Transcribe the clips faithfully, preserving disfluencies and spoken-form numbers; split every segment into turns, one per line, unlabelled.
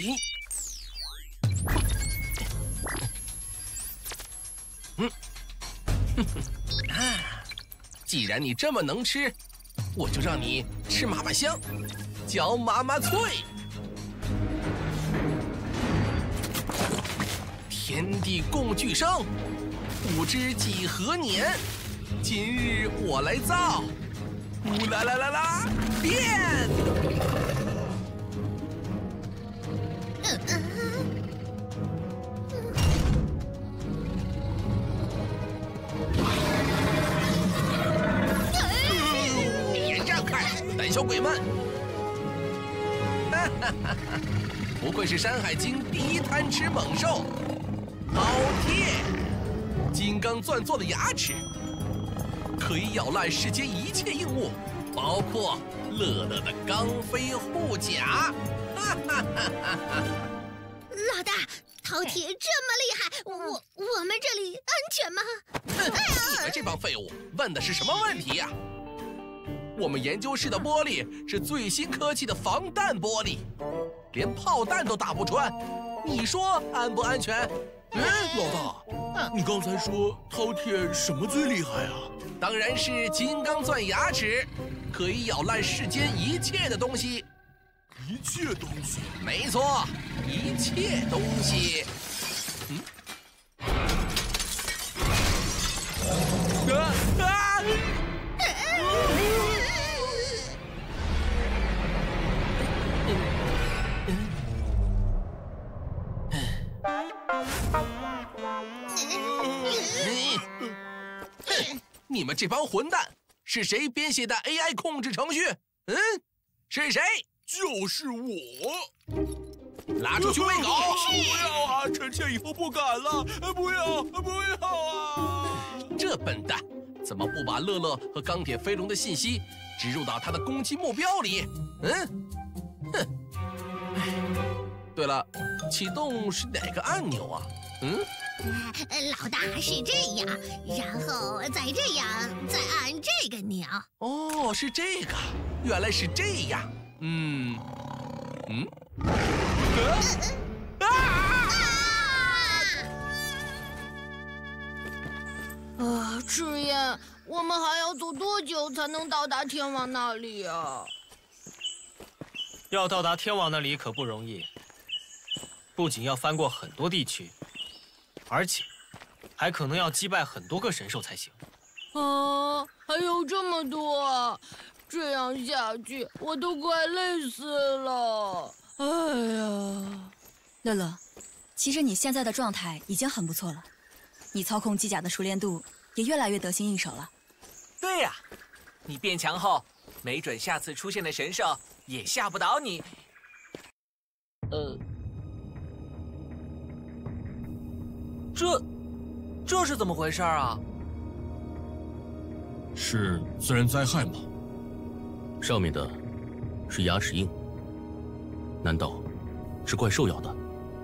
行。嗯，哼哼啊，既然你这么能吃，我就让你吃麻麻香，嚼麻麻脆。天地共聚生，不知几何年，今日我来造，呼啦啦啦啦变。
嗯嗯。
胆小鬼们！哈哈哈哈！不愧是《山海经》第一贪吃猛兽，饕餮，金刚钻做的牙齿，可以咬烂世间一切硬物，包括乐乐的钢飞护甲。哈哈哈哈哈！
老大，饕餮这么厉害，我我们这里安全吗？
哼！你们这帮废物问的是什么问题呀？ 我们研究室的玻璃是最新科技的防弹玻璃，连炮弹都打不穿，你说安不安全？
哎，老大，你刚才说饕餮什么最厉害啊？
当然是金刚钻牙齿，可以咬烂世间一切的东西。
一切东西？
没错，一切东西。嗯。啊啊！ 哼！你们这帮混蛋，是谁编写的 A I 控制程序？嗯，是谁？
就是我。
拉出去喂狗！
不要啊！臣妾以后不敢了。不要，不要啊！
这笨蛋，怎么不把乐乐和钢铁飞龙的信息植入到他的攻击目标里？嗯，哼。对了，启动是哪个按钮啊？嗯。
老大是这样，然后再这样，再按这个钮。
哦，是这个，原来是这样。嗯，嗯，啊！
啊！赤焰，我们还要走多久才能到达天王那里啊？
要到达天王那里可不容易，不仅要翻过很多地区。 而且，还可能要击败很多个神兽才行。
啊，还有这么多啊！这样下去，我都快累死了。哎呀，
乐乐，其实你现在的状态已经很不错了，你操控机甲的熟练度也越来越得心应手了。
对呀，你变强后，没准下次出现的神兽也吓不倒你。呃。 这，这是怎么回事啊？
是自然灾害吗？
上面的是牙齿印，难道是怪兽咬的？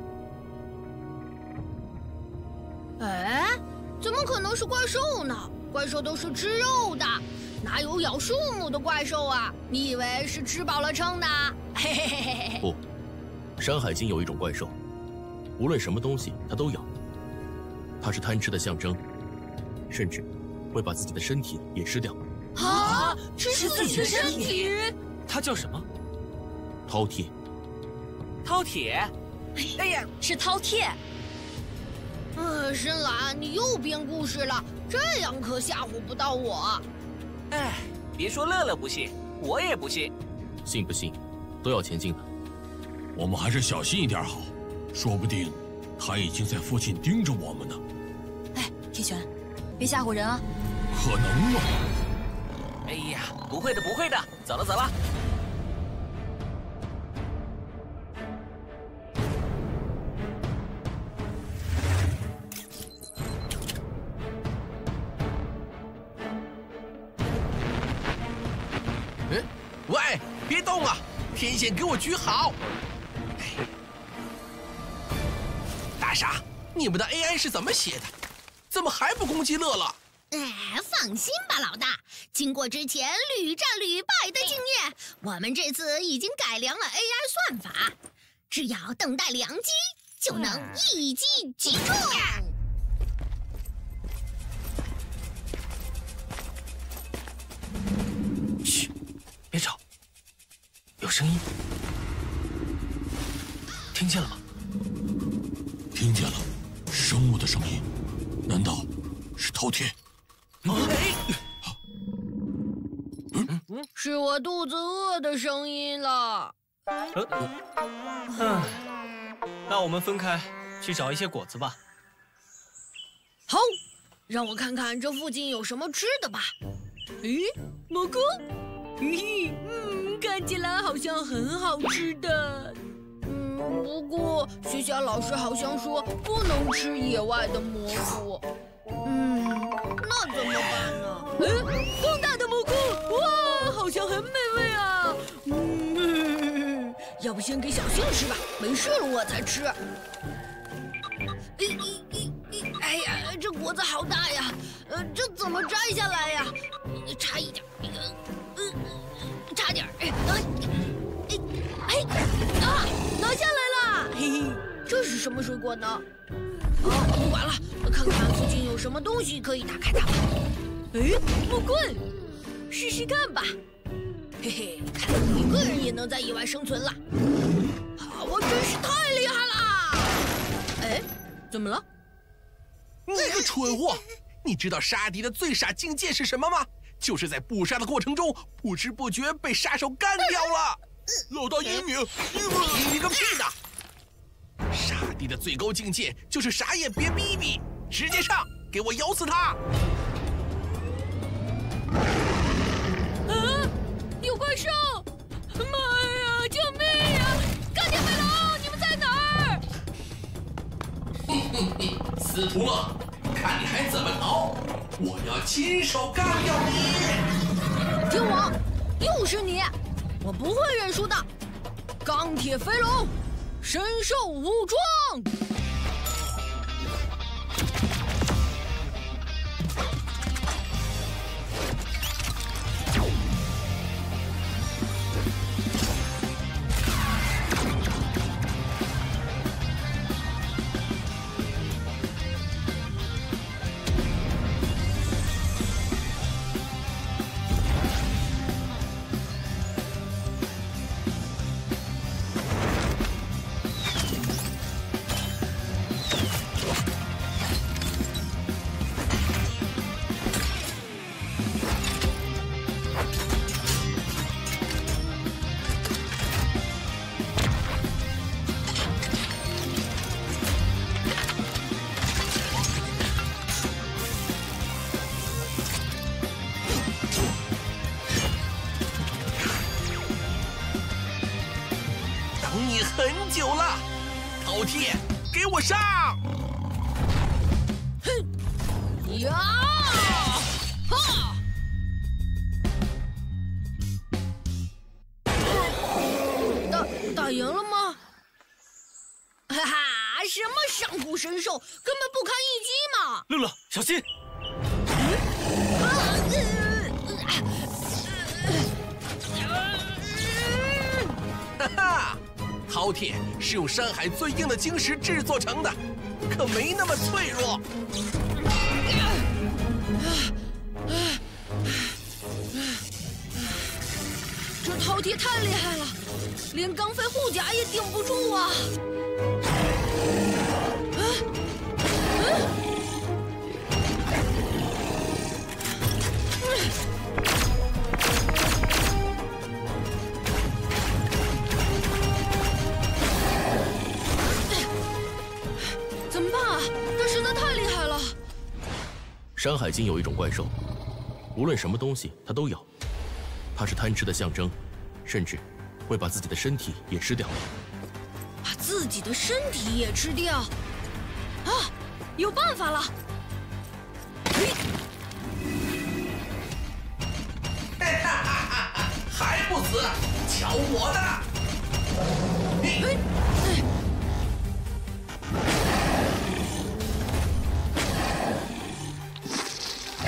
哎，怎么可能是怪兽呢？怪兽都是吃肉的，哪有咬树木的怪兽啊？你以为是吃饱了撑的？嘿嘿嘿嘿嘿！
不，《山海经》有一种怪兽，无论什么东西它都咬。 它是贪吃的象征，甚至会把自己的身体也吃掉。
啊！吃自己的身体？
它叫什么？
饕餮。
饕餮？哎呀，
是饕餮。
呃，深蓝，你又编故事了，这样可吓唬不到我。
哎，别说乐乐不信，我也不信。
信不信，都要前进的。
我们还是小心一点好，说不定。 他已经在附近盯着我们呢。
哎，铁拳，别吓唬人啊！
可能吗？
哎呀，不会的，不会的，走了，走了。
嗯，喂，别动啊！天线给我举好。 大傻，你们的 A I 是怎么写的？怎么还不攻击乐乐？
哎，放心吧，老大。经过之前屡战屡败的经验，我们这次已经改良了 A I 算法。 只要等待良机，就能一击即中。
嘘，别吵，有声音，听见了吗？
听见了，生物的声音，难道是饕餮？
是我肚子饿的声音了。
呃，嗯，那我们分开去找一些果子吧。
好，让我看看这附近有什么吃的吧。咦，蘑菇？嘿嘿，嗯，看起来好像很好吃的。嗯，不过学校老师好像说不能吃野外的蘑菇。嗯，那怎么办呢？嗯，更大的蘑菇，哇，好像很美味啊。嗯，要不先给小新吃吧，没事了我再吃。咦咦咦咦！哎呀，这果子好大呀，呃，这怎么摘下来呀？差一点，呃，呃，差点，哎，哎，哎，啊，拿下来了！嘿嘿，这是什么水果呢？啊，不管了，看看附近有什么东西可以打开它吧。哎，木棍，试试看吧。嘿嘿，看来一个人也能在野外生存了。啊，我真是太厉害了！哎，怎么了？
你个蠢货！你知道杀敌的最傻境界是什么吗？就是在捕杀的过程中，不知不觉被杀手干掉了。
老大英明，
英明个屁的！杀敌的最高境界就是啥也别逼逼，直接上，给我咬死他！
啊！有怪兽！妈呀！救命呀！钢铁飞龙，你们在哪儿？
司徒乐，看你还怎么逃！我要亲手干掉你！
天王，又是你！我不会认输的。钢铁飞龙，神兽武装！
你很久了，饕餮，给我上！
哼！呀！哈！打打赢了吗？哈哈！什么上古神兽，根本不堪一击嘛！
乐乐，小心！
哈哈！饕餮是用山海最硬的晶石制作成的，可没那么脆弱。
这饕餮太厉害了，连钢飞护甲也顶不住啊！啊啊！怎么办啊？他实在太厉害了。
山海经有一种怪兽，无论什么东西它都咬，它是贪吃的象征，甚至会把自己的身体也吃掉。
把自己的身体也吃掉？啊，有办法了！嘿，
哈哈哈哈！还不死？瞧我的！嘿，
嘿，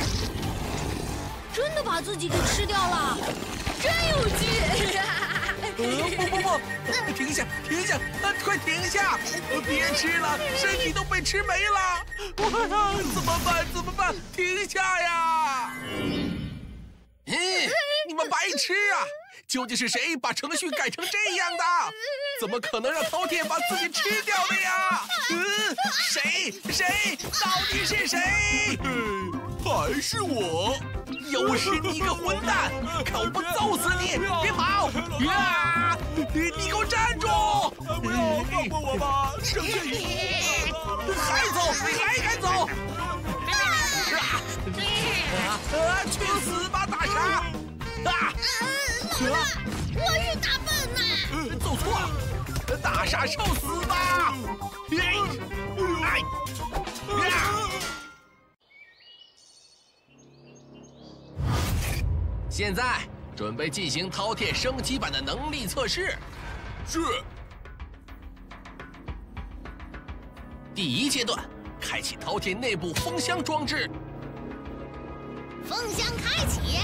真的把自己给吃掉了，真有趣！
呃，不不不，停下，停下，啊，快停下！别吃了，身体都被吃没了！我怎么办？怎么办？停下呀！嗯，你们白痴啊！究竟是谁把程序改成这样的？怎么可能让饕餮把自己吃掉的呀？嗯，谁？谁？到底是谁？
还是我！
又是你个混蛋！看我不揍死你！别跑！呀！你给我站住！
不要放过我吧！生气！
还走？还敢走？啊！去死吧，大傻！啊！
老大，我是大笨呐！
走错了，大傻受死吧！哎！呀！现在准备进行饕餮升级版的能力测试。
是。
第一阶段，开启饕餮内部封箱装置。
封箱开启。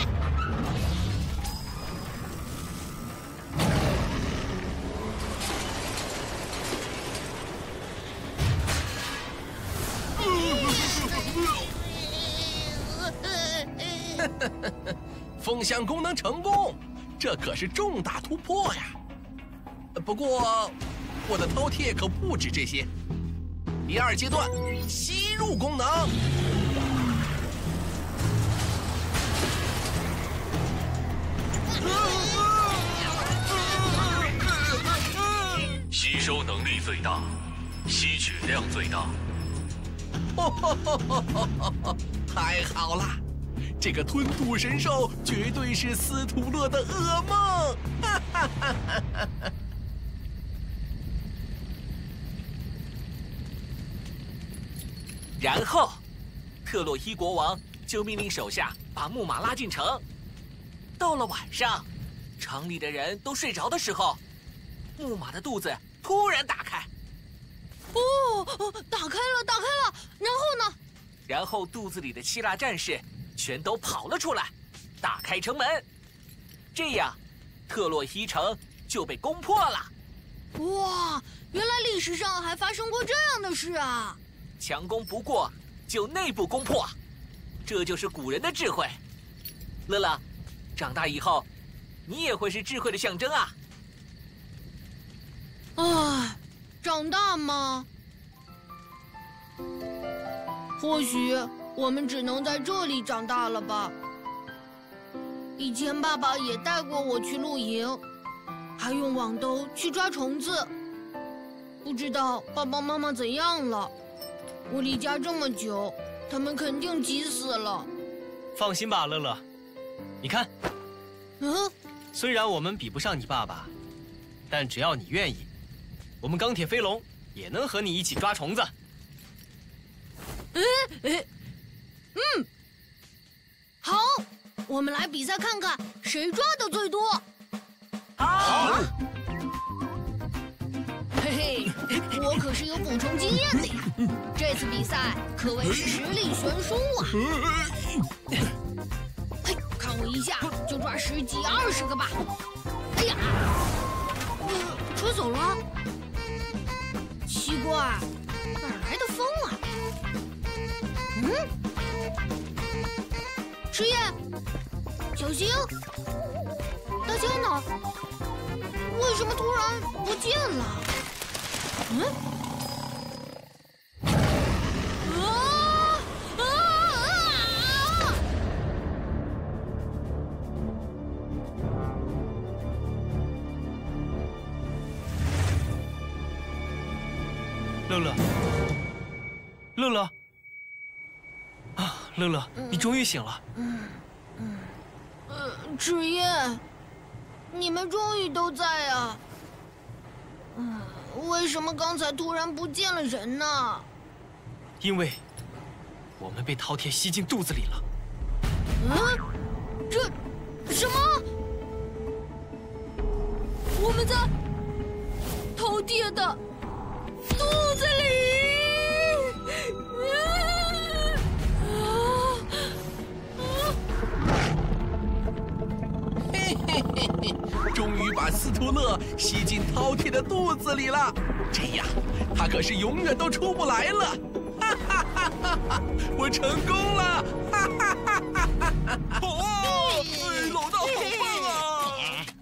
封箱功能成功，这可是重大突破呀！不过，我的饕餮可不止这些。第二阶段，吸入功能。
吸收能力最大，吸取量最大。
太好了！这个吞吐神兽绝对是司徒乐的噩梦！
然后，特洛伊国王就命令手下把木马拉进城。到了晚上，城里的人都睡着的时候，木马的肚子突然打开。
哦，打开了，打开了。然后呢？
然后肚子里的希腊战士全都跑了出来，打开城门。这样，特洛伊城就被攻破了。
哇，原来历史上还发生过这样的事啊！
强攻不过，就内部攻破，这就是古人的智慧。乐乐，长大以后，你也会是智慧的象征啊！
唉，长大吗？或许我们只能在这里长大了吧。以前爸爸也带过我去露营，还用网兜去抓虫子。不知道爸爸妈妈怎样了？我离家这么久，他们肯定急死了。
放心吧，乐乐，你看，
嗯，
虽然我们比不上你爸爸，但只要你愿意，我们钢铁飞龙也能和你一起抓虫子。
哎哎，嗯，好，我们来比赛看看谁抓的最多。
好，
嘿嘿，我可是有捕虫经验的呀，这次比赛可谓是实力悬殊啊！嘿，看我一下就抓十几二十个吧！哎呀，呃，吹走了，奇怪，哪来的风啊？嗯，赤焰，小星，大家呢？为什么突然不见了？嗯？啊啊啊！
乐乐，乐乐，啊，乐乐，你终于醒了。
嗯嗯，呃，赤焰，你们终于都在啊。嗯，为什么刚才突然不见了人呢？
因为我们被饕餮吸进肚子里了。
嗯，这什么？我们在饕餮的肚子里！啊啊！
嘿嘿嘿嘿嘿，终于把斯图勒吸进饕餮的肚子里了，这样他可是永远都出不来了。哈哈哈哈哈！我成功了！哈哈哈哈哈！
哦，老大好棒啊！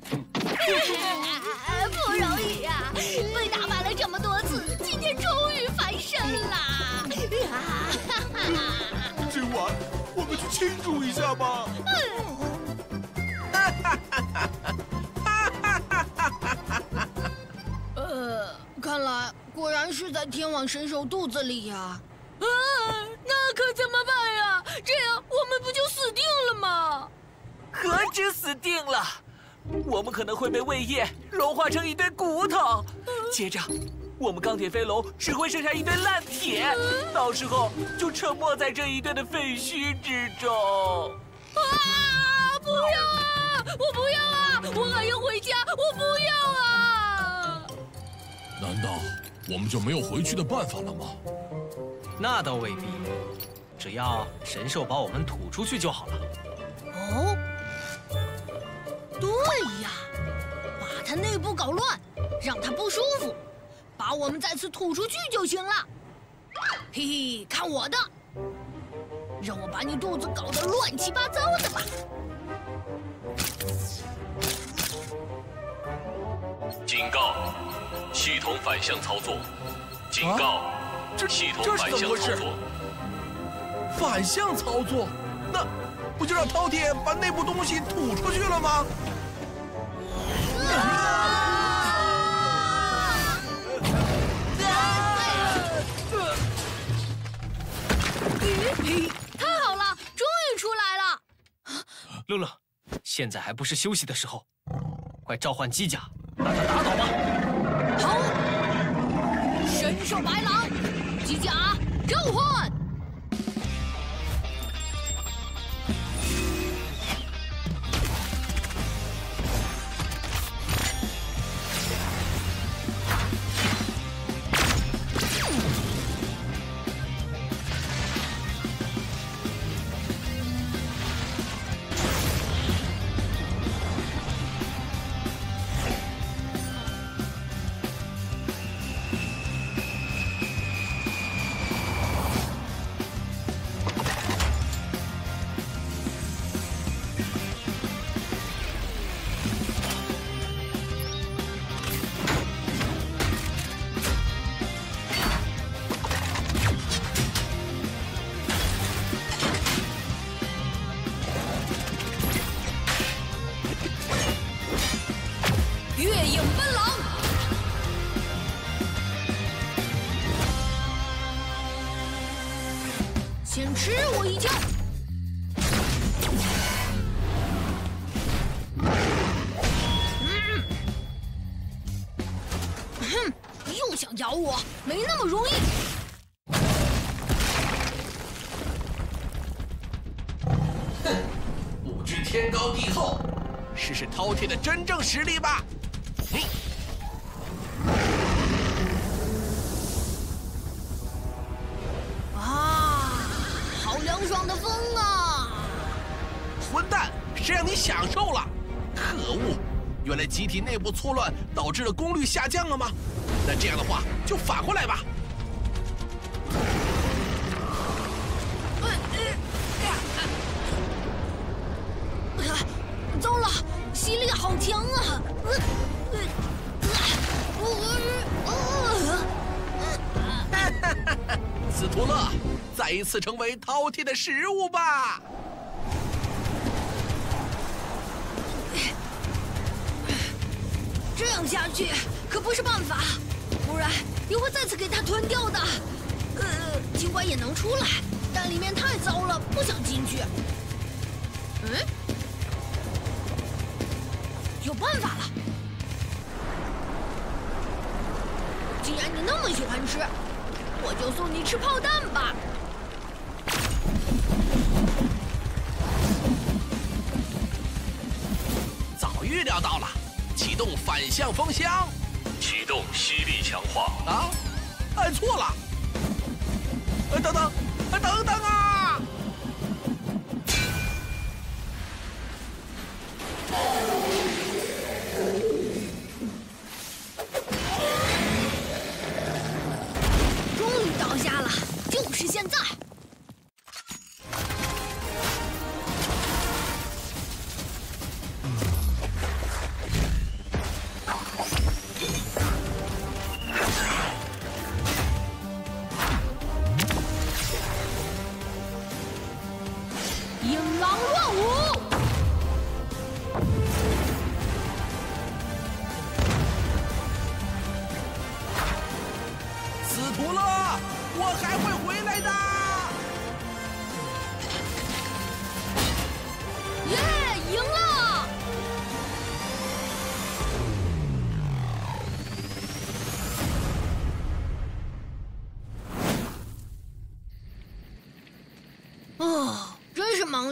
不容易呀、啊，被打败了这么多次，今天终于翻身了！
今晚我们去庆祝一下吧！
呃，看来果然是在天王神兽肚子里呀！
啊，那可怎么办呀？这样我们不就死定了吗？
何止死定了，我们可能会被胃液融化成一堆骨头，接着我们钢铁飞龙只会剩下一堆烂铁，到时候就沉没在这一堆的废墟之中。
啊！不要啊！我不要啊！我还要回家！我不要啊！
难道我们就没有回去的办法了吗？
那倒未必，只要神兽把我们吐出去就好了。
哦，对呀，把它内部搞乱，让它不舒服，把我们再次吐出去就行了。嘿嘿，看我的！让我把你肚子搞得乱七八糟的吧！
警告！系统反向操作！警告！
啊、这
系统
这是
反
怎么回事？
向操作！
反向操作？那不就让饕餮把内部东西吐出去了吗？
太好了，终于出来了！
乐乐，现在还不是休息的时候，快召唤机甲，把它打倒吧！
好，神兽白狼，机甲召唤！
月影奔狼，
先吃我一枪！嗯，哼，又想咬我，没那么容易。
哼，不知天高地厚，试试饕餮的真正实力吧！嘿。
凉爽的风啊！
混蛋，谁让你享受了？可恶！原来机体内部错乱导致了功率下降了吗？那这样的话就反过来吧。
糟了，吸力好强啊！
斯图勒，再一次成为饕餮的食物吧！
这样下去可不是办法，不然也会再次给它吞掉的。呃，尽管也能出来，但里面太糟了，不想进去。嗯，有办法了！既然你那么喜欢吃，我就送你吃炮弹吧。
早预料到了，启动反向风箱，
启动吸力强化。
啊，按错了！呃，等等，呃，等等啊！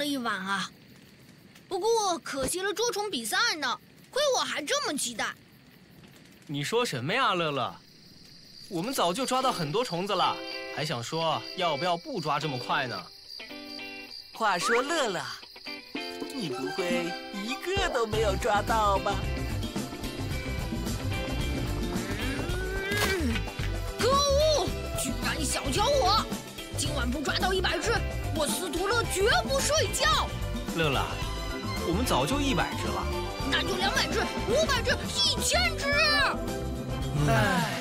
了一晚啊。不过可惜了捉虫比赛呢，亏我还这么期待。
你说什么呀，乐乐？我们早就抓到很多虫子了，还想说要不要不抓这么快呢？
话说乐乐，你不会一个都没有抓到吧？
嗯，可恶！居然小瞧我！今晚不抓到一百只，我司徒乐绝不睡觉。
乐乐，我们早就一百只了。
那就两百只、五百只、一千只。
唉。